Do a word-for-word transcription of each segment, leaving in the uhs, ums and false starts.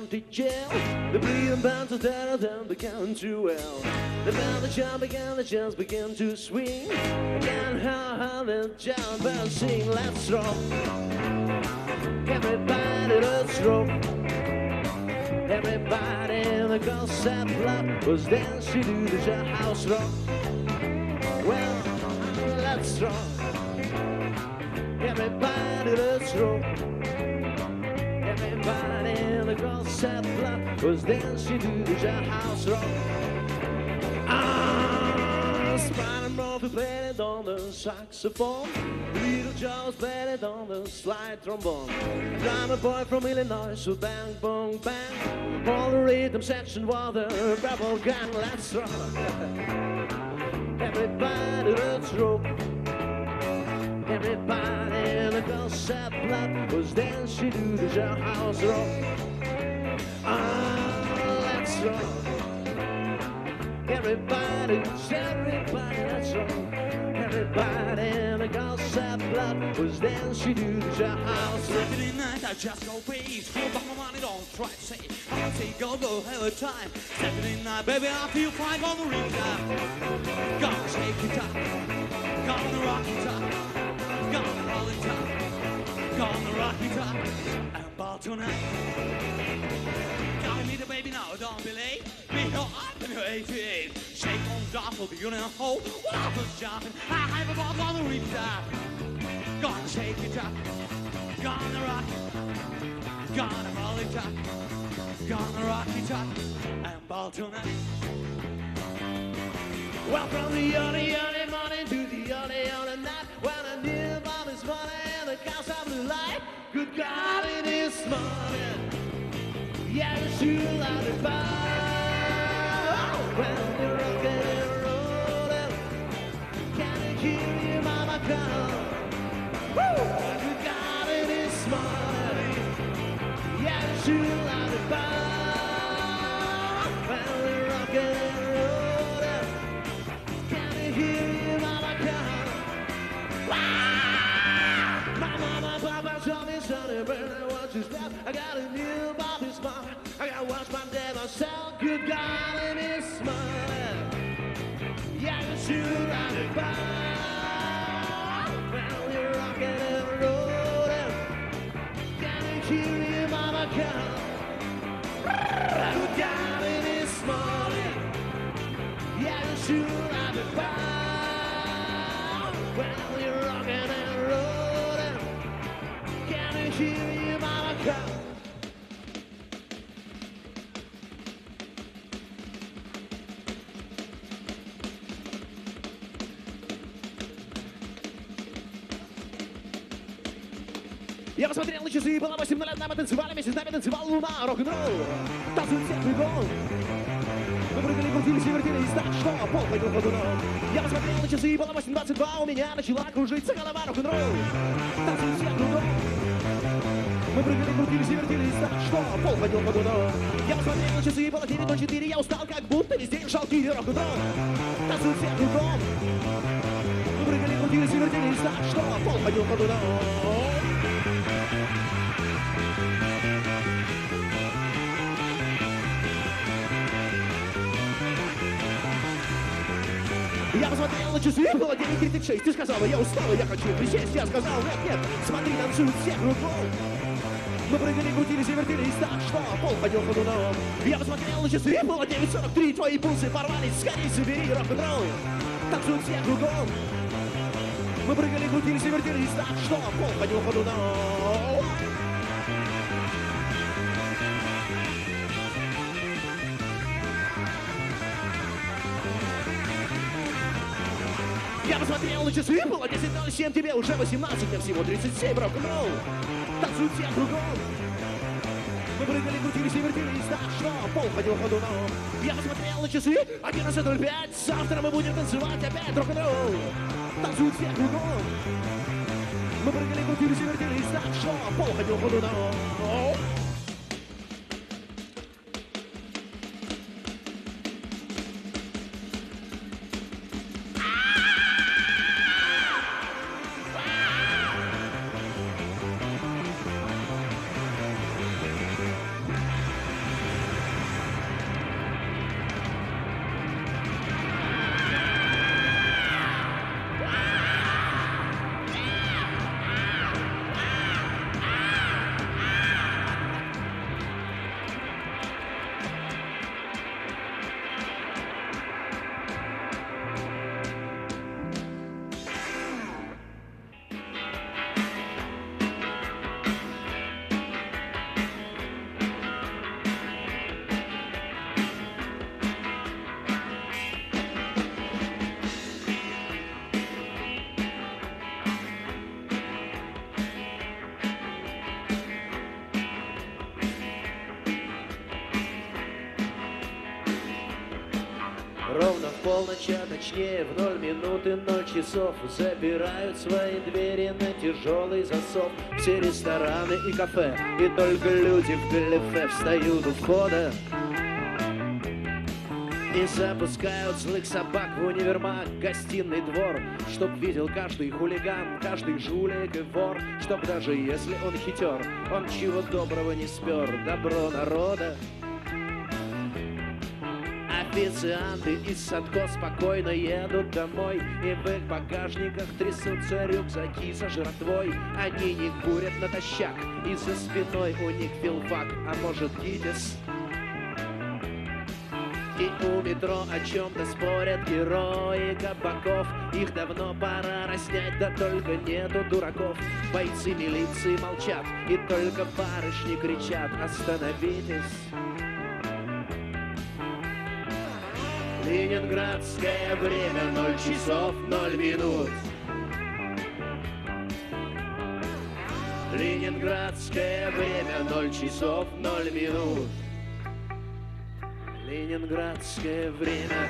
county jail. The bleeding bands of terror then began to well. The band, the jump began, the jumps began to swing. Again, how, how the jump and sing. Let's rock. Everybody, let's rock. Everybody in the Gossip Block was dancing to the jailhouse rock. Well, let's rock. Everybody, let's rock. Everybody in the Gossip Block was dancing to the jailhouse rock. Ah, Spider Murphy played it on the saxophone. Little Joe's played it on the slide trombone. Drummer boy from Illinois, so bang, boom, bang. All the rhythm section was the rebel gang. Let's rock. Everybody, let's rock. Everybody in the Gossip Block was dancing to the jailhouse rock. Ah, let's rock. Everybody, everybody, let's rock. Everybody in the Gossip Block was dancing to the jailhouse. Saturday night, I just go crazy. Hold back my money, don't try to say. I say go, go, have a time. Saturday night, baby, I feel fine on the rhythm. Gonna shake it up, gonna rock it up, gonna roll it up, gonna rock it up. And ball tonight. Gotta meet the baby now, don't be late. Me no up in your eighty-eight. Shake on top of the unit hole. What I was jumping, I have a ball on the rhythm. Gonna shake it up, gonna rock it, gonna roll it up, gonna rock it up, and ball tonight. Well, from the early, early morning to the early, early night, when I knew Bob is money and the cows of the light. Good God, it is morning. Yeah, the shoe out of fire. When you're rocking and rolling, can you hear your mama call? Good God, it is morning. Yeah, the shoe out of fire. When we're rocking and rolling, can you hear your mama call? Wow! My mama, papa told me, sonny, burn what you step. I got a new Bobby's mom. I gotta watch my day myself. Good God, it is morning. Yeah, the shoe out of fire. When we're rocking and rolling, can you hear your mama call? Good God, it is morning. Yeah, the shoe out of fire. When we're rocking and rolling, can you hear your mama call? Я посмотрел на часы, было восемь лет, мы танцевали, вместе с нами танцевал луна, рок-н-ролл. Танцуют всех кругом. Мы прыгали, крутились и вертелись так, что пол ходил ходуном. Я посмотрел на часы, было восемь двадцать два, у меня начала кружиться голова, рок-н-ролл. Танцуют всех кругом. Мы прыгали, крутились и вертелись так, что пол ходил ходуном. Я посмотрел на часы, было девять ноль четыре, я устал, как будто весь день шалки, рок-н-ролл. Танцуют всех кругом. Мы прыгали, крутились и вертелись так, что пол ходил ходуном. Я посмотрел на часы, было девять тридцать шесть. Ты сказала, я устала, я хочу присесть. Я сказал, нет, нет, смотри, танцуют все кругом. Мы прыгали, крутились и вертелись так, что пол ходил ходуном. Я посмотрел на часы, было девять сорок три. Твои пульсы порвались, скорей собери рок-н-ролл. Танцуют все кругом. Мы прыгали, крутились и вертелись так, что пол ходил ходуном. Я посмотрел на часы, было десять ноль семь, тебе уже восемнадцать, а всего тридцать семь, рок-н-ролл. Танцуют все кругом. Мы прыгали, крутились и вертелись так, что пол ходил ходуном. Я посмотрел на часы, одиннадцать ноль пять, завтра мы будем танцевать опять рок-н-ролл. Танцуют все кругом. Мы прыгали, крутились и вертелись так, что пол ходил ходуном. полночь, а точнее в ноль минуты ноль часов запирают свои двери на тяжелый засов. Все рестораны и кафе, и только люди в галифе встают у входа и запускают злых собак в универмаг, гостиный двор, чтоб видел каждый хулиган, каждый жулик и вор, чтоб даже если он хитер, он чего доброго не спер, добро народа. Официанты из Садко спокойно едут домой, и в их багажниках трясутся рюкзаки со жратвой. Они не курят натощак, и за спиной у них филфак, а может ГИТИС. И у метро о чем-то спорят герои кабаков. Их давно пора разнять, да только нету дураков. Бойцы милиции молчат, и только барышни кричат: остановитесь. Ленинградское время, ноль часов ноль минут. Ленинградское время, ноль часов ноль минут. Ленинградское время.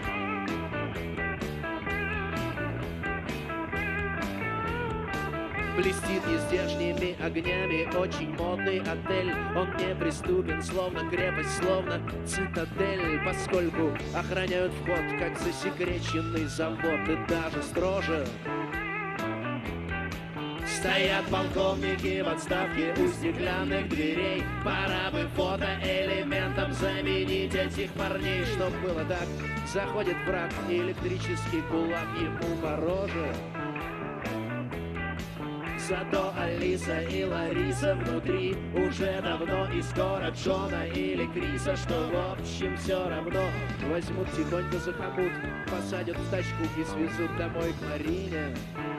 Блестит нездешними огнями очень модный отель. Он неприступен, словно крепость, словно цитадель, поскольку охраняют вход, как засекреченный завод, и даже строже. Стоят полковники в отставке у стеклянных дверей. Пора бы фотоэлементом заменить этих парней. Чтоб было так, заходит враг, электрический кулак ему мороже. Зато Алиса и Лариса внутри уже давно, и скоро Джона или Криса, что в общем все равно. Возьмут тихонько за хомут, посадят в тачку и свезут домой к Марине.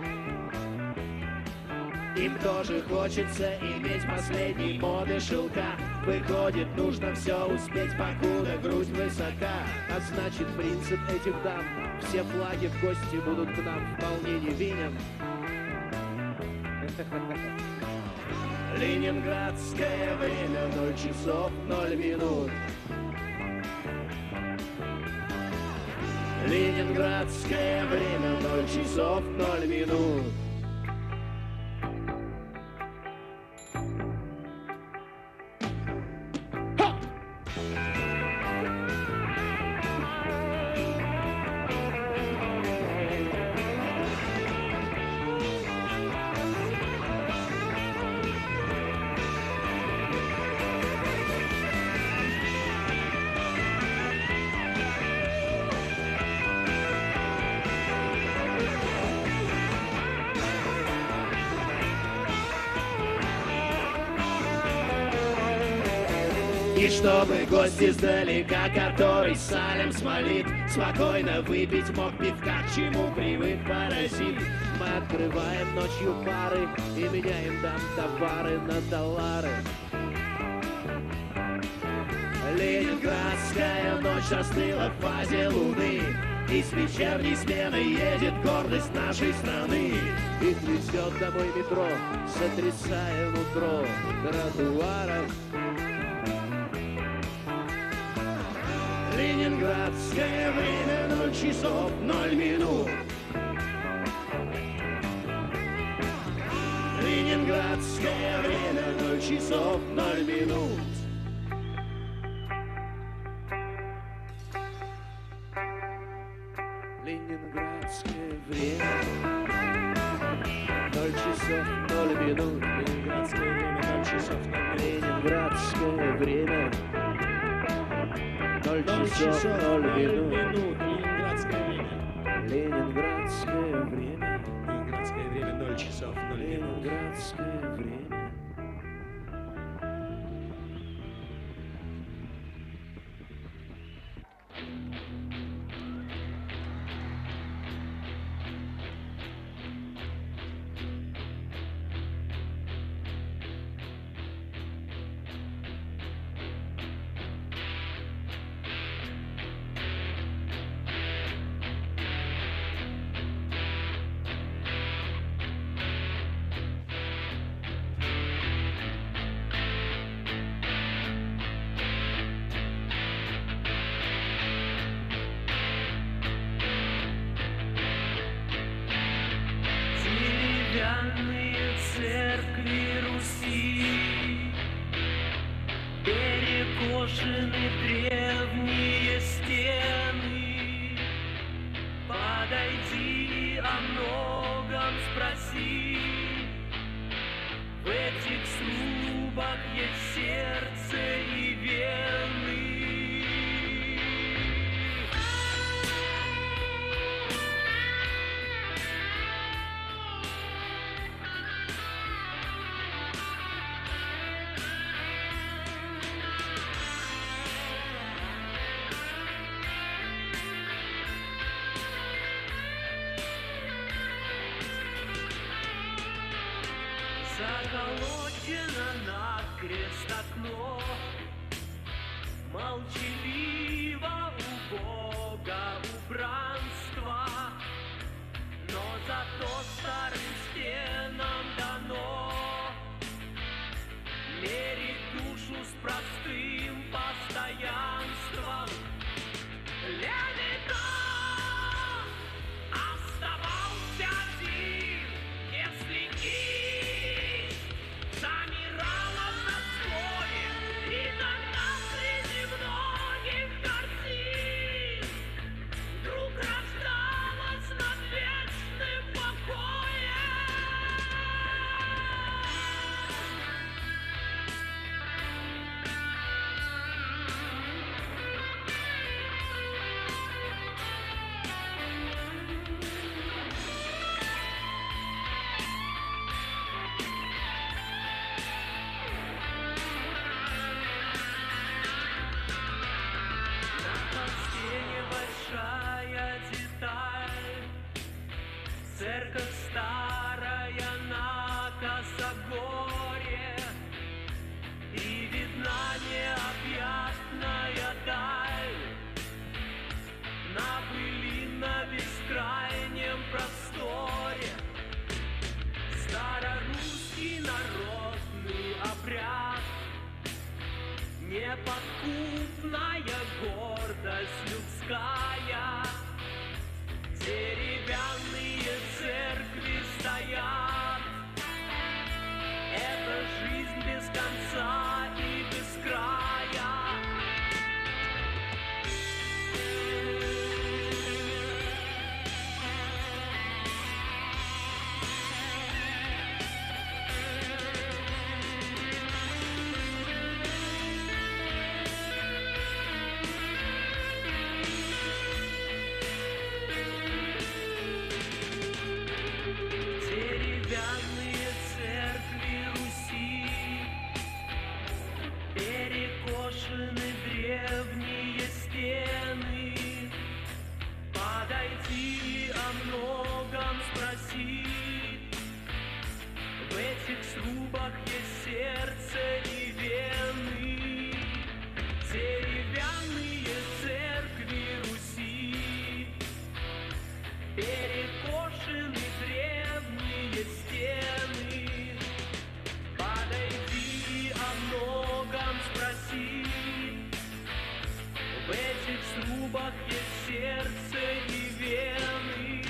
Им тоже хочется иметь последней моды шелка. Выходит, нужно все успеть, покуда грудь высока. А значит, принцип этих дам: все флаги в гости будут к нам вполне невинен. Ленинградское время, ноль часов ноль минут. Ленинградское время, ноль часов ноль минут. И чтобы гость издалека, который салем смолит, спокойно выпить мог пивка, к чему привык паразит. Мы открываем ночью бары и меняем там товары на доллары. Ленинградская ночь застыла в фазе луны, и с вечерней смены едет гордость нашей страны. И несет домой метро, сотрясая нутро тротуаров. Ленинградское время, ноль часов ноль минут. Ленинградское время, ноль часов ноль минут. Ленинградское время, ноль часов ноль минут. Ленинградское время, ноль часов ноль минут. Ленинградское время, ноль часов ноль минут. Ленинградское время. Ленинградское время. Ленинградское время, ноль часов ноль минут. Ленинградское время. Деревянные церкви Руси, перекошены древние стены. Подойди, о многом спроси. В этих срубах есть сердце и вены. Заколочено накрест окно, молчаливо убого убранства, но зато старым стенам дано мерить душу с простым постоянством. Левитан оставался один, если кисть замирала на слове, и тогда среди многих картин вдруг рождалась над вечным покоем. На стене большая деталь, церковь старая на косогоре, и видна необъятная даль на пылинно-бескрайнем просторе. Старорусский народный обряд, неподкупная гордость людская, деревянные церкви стоят. Это жизнь без конца и без края. Деревянные церкви Руси, перекошены древние стены. Подойди, о многом спроси. В этих срубах есть сердце и вены. Деревянные церкви Руси, перекошены древние стены. Подойди, о многом спроси. В этих срубах есть сердце и вены.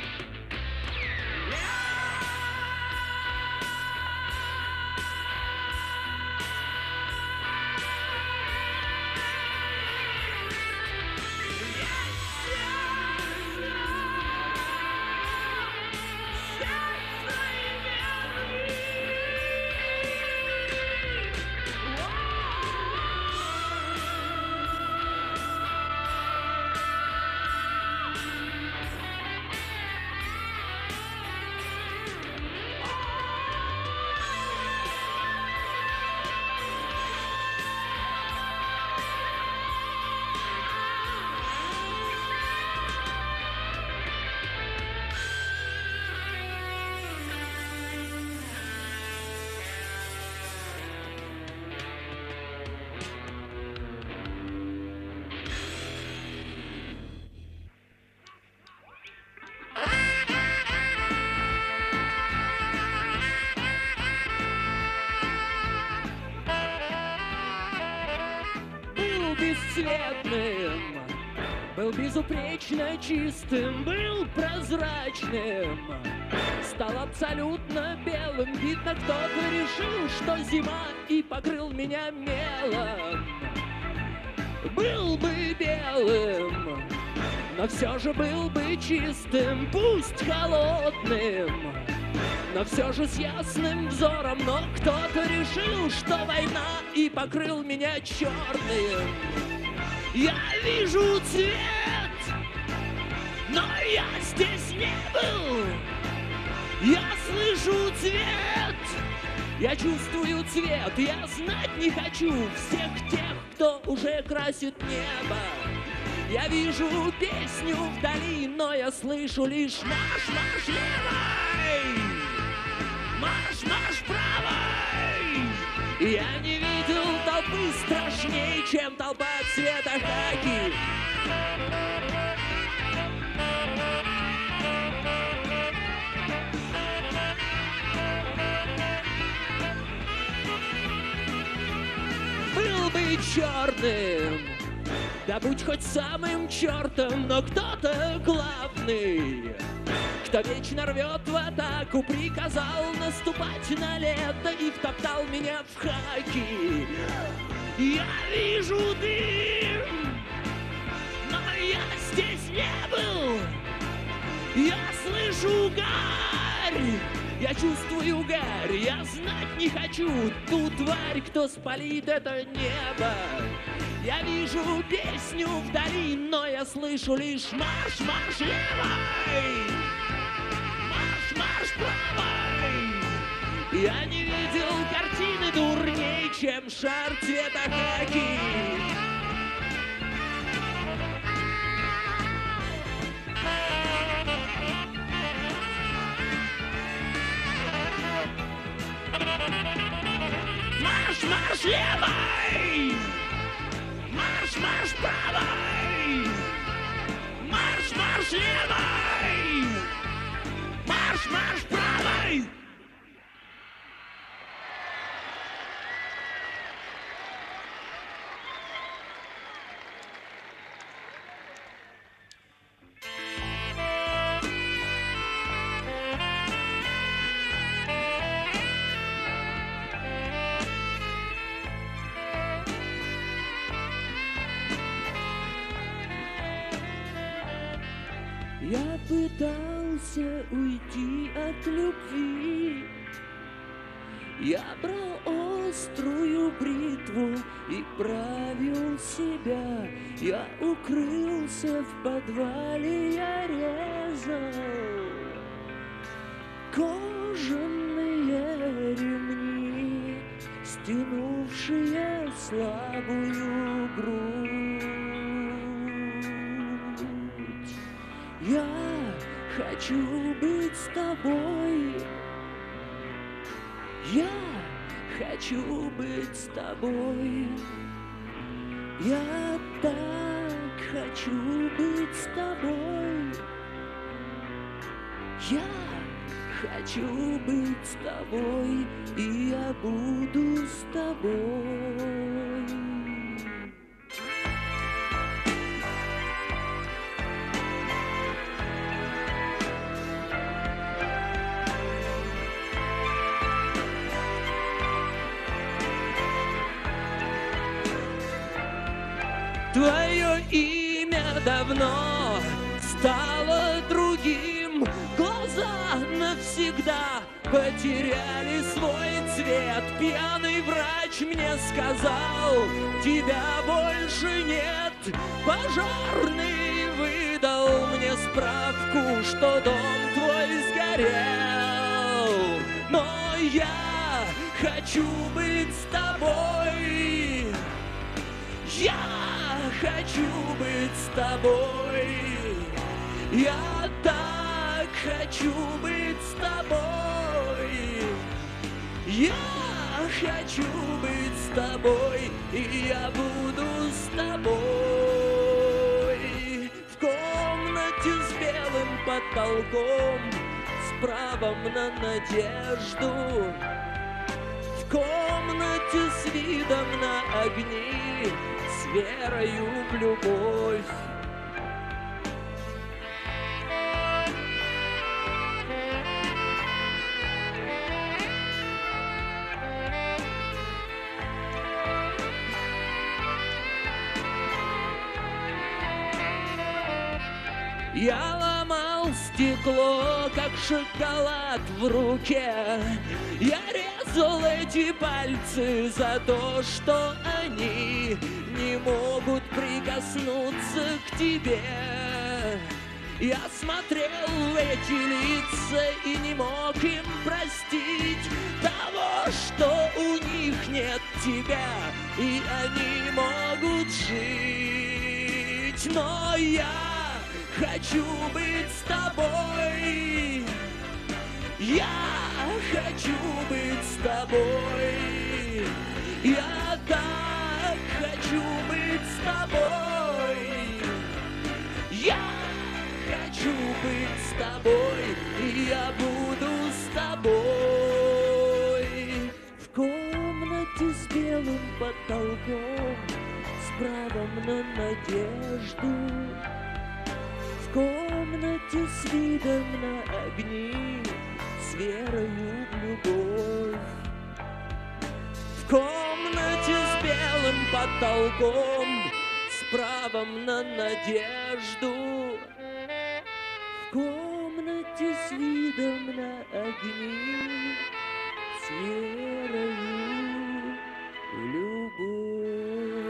Бесцветным, был безупречно чистым, был прозрачным, стал абсолютно белым. Видно, кто-то решил, что зима, и покрыл меня мелом. Был бы белым, но все же был бы чистым, пусть холодным, но все же с ясным взором. Но кто-то решил, что война, и покрыл меня черным. Я вижу цвет, но я здесь не был. Я слышу цвет, я чувствую цвет. Я знать не хочу всех тех, кто уже красит небо. Я вижу песню вдали, но я слышу лишь марш, марш левой, марш, марш правой. Я не видел толпы страшнее, чем толпа цвета хаки. Был бы черным, да будь хоть самым чертом, но кто-то главный, кто вечно рвет в атаку, приказал наступать на лето и втоптал меня в хаки. Я вижу дым, но я здесь не был. Я слышу гарь, я чувствую гарь. Я знать не хочу ту тварь, кто спалит это небо. Я вижу песню вдали, но я слышу лишь марш, марш левой, марш, марш правой. Я не видел картины дурней, чем шар цвета хаки. Марш, марш левой, марш, марш правой, марш, марш левой, марш, марш правой. Я пытался уйти от любви. Я брал острую бритву и правил себя. Я укрылся в подвале, я резал кожаные ремни, стянувшие слабую грудь. Я хочу быть с тобой. Я хочу быть с тобой. Я так хочу быть с тобой. Я хочу быть с тобой, и я буду с тобой. Твое имя давно стало другим. Глаза навсегда потеряли свой цвет. Пьяный врач мне сказал, тебя больше нет. Пожарный выдал мне справку, что дом твой сгорел. Но я хочу быть с тобой. Я хочу быть с тобой. Я так хочу быть с тобой. Я хочу быть с тобой, и я буду с тобой. В комнате с белым потолком, с правом на надежду. В комнате с видом на огни, с верою в любовь. Я ломал стекло, как шоколад в руке. Я резал эти пальцы за то, что они не могут прикоснуться к тебе. Я смотрел в эти лица и не мог им простить того, что у них нет тебя, и они могут жить. Но я хочу быть с тобой. Я хочу быть с тобой. Я так хочу быть с тобой. Я хочу быть с тобой, и я буду с тобой. В комнате с белым потолком, с правом на надежду. В комнате с видом на огни, с верою в любовь. В комнате с белым потолком, с правом на надежду. В комнате с видом на огни, с верою в любовь.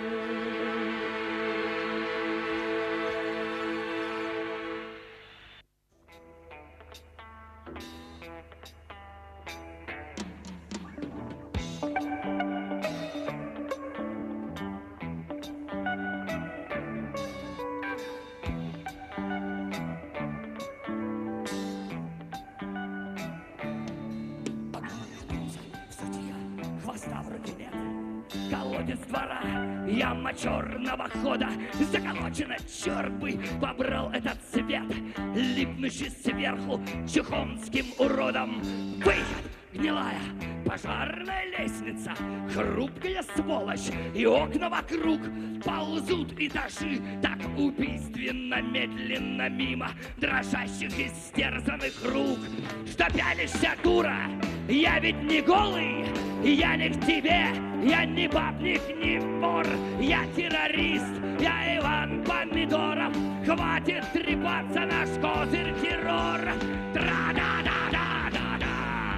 Колодец двора, яма черного хода, заколочена, черт бы побрал этот цвет, липнущий сверху чухонским уродом. Выход, гнилая пожарная лестница, хрупкая сволочь, и окна вокруг ползут этажи так убийственно медленно мимо дрожащих истерзанных рук. Что пялишься, дура? Я ведь не голый, я не в тебе, я не бабник, не вор, я террорист, я Иван Помидоров. Хватит трепаться, наш козырь террор. Тра-да-да-да-да-да,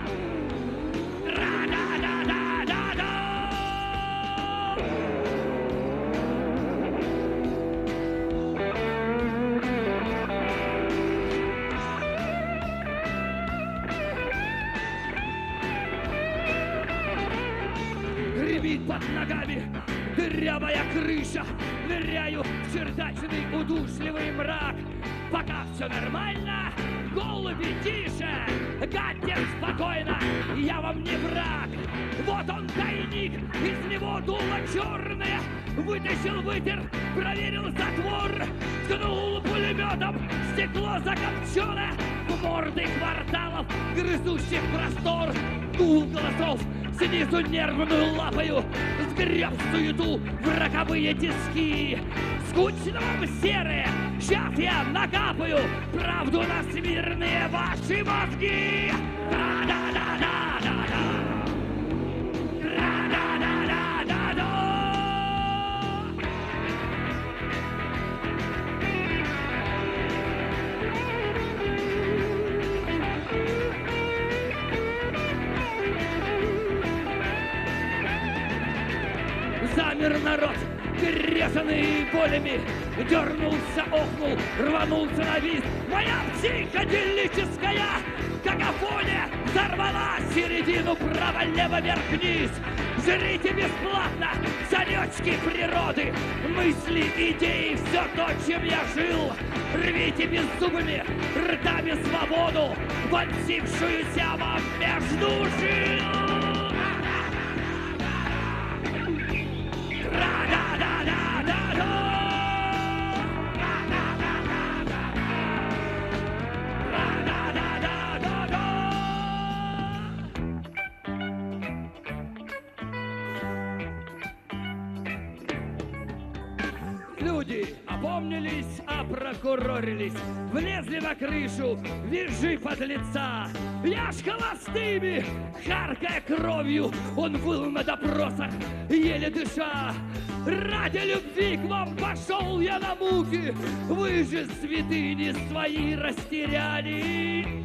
тра-да-да-да-да-да. Гремит под ногами дырявая крыша, ныряю в чердачный удушливый мрак. Пока все нормально, голуби тише, гадьте спокойно, я вам не враг. Вот он тайник, из него дуло черное, вытащил, вытер, проверил затвор, ткнул пулеметом, стекло закопчено, в морды кварталов, грызущих простор. Гул голосов снизу нервную лапою, сгреб в суету в роковые тиски. Скучно вам серые, сейчас я накапаю правду на смирные ваши мозги. Да-да-да-да-да-да. Да-да-да-да-да-да. Замер народ, перерезанный болями, дернулся, охнул, рванулся на визг. Моя психоделическая какофония взорвала середину право-лево вверх-вниз. Жрите бесплатно царечки природы, мысли, идеи, все то, чем я жил. Рвите беззубыми ртами свободу, вонзившуюся вам между жил. Люди опомнились, опрокурорились, влезли на крышу, визжи подлеца. Я ж холостыми, харкая кровью, он выл на допросах, еле дыша. Ради любви к вам пошел я на муки, вы же святыни свои растеряли.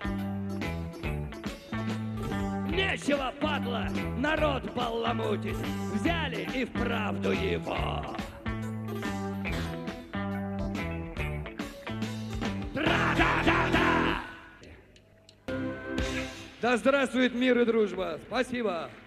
Нечего, падла, народ баламутить, взяли и вправду его. Тра-да-да-да! Да здравствует мир и дружба! Спасибо!